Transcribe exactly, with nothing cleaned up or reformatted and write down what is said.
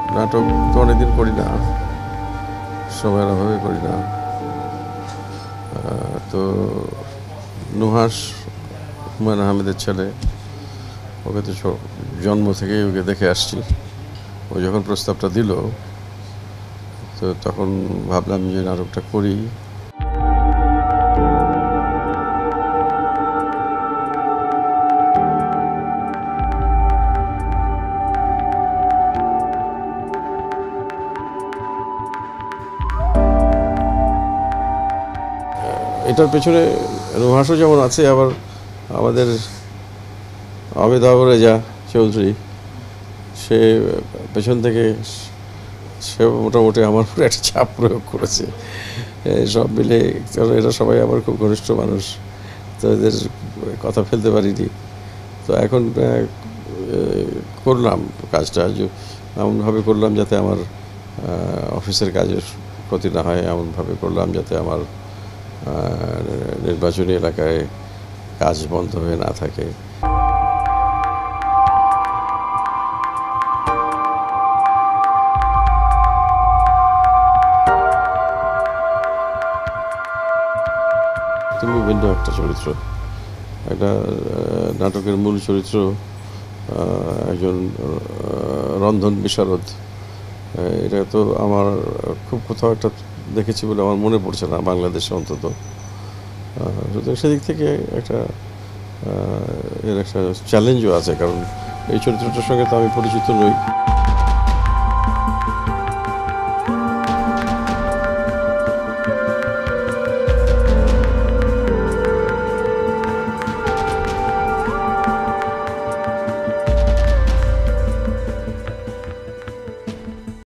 নাটক তো অনেকদিন করি না, সময়ের অভাবে করি না। তো নুহাস হুমায়ুন আহমেদের ছেলে, ওকে তো জন্ম থেকেই ওকে দেখে আসছি। ও যখন প্রস্তাবটা দিল তো তখন ভাবলাম যে নাটকটা করি। এটার পেছনে নুহাসও যেমন আছে, আবার আমাদের অমিতাভ রেজা চৌধুরী, সে পেছন থেকে সে মোটামুটি আমার উপরে একটা চাপ প্রয়োগ করেছে। সব মিলে, কারণ এরা সবাই আমার খুব ঘনিষ্ঠ মানুষ, তো এদের কথা ফেলতে পারিনি। তো এখন করলাম কাজটা, এমনভাবে করলাম যাতে আমার অফিসের কাজের ক্ষতি না হয়, এমনভাবে করলাম যাতে আমার নির্বাচনী এলাকায় কাজ বন্ধ হয়ে না থাকে। তুমি ভিন্ন একটা চরিত্র, একটা নাটকের মূল চরিত্র একজন রন্ধন বিশারদ। এটা তো আমার খুব কোথাও একটা দেখেছি বলে আমার মনে পড়ছে না বাংলাদেশে অন্তত। সুতরাং সেদিক থেকে একটা এর একটা চ্যালেঞ্জও আছে, কারণ এই চরিত্রটার সঙ্গে তো আমি পরিচিত নই।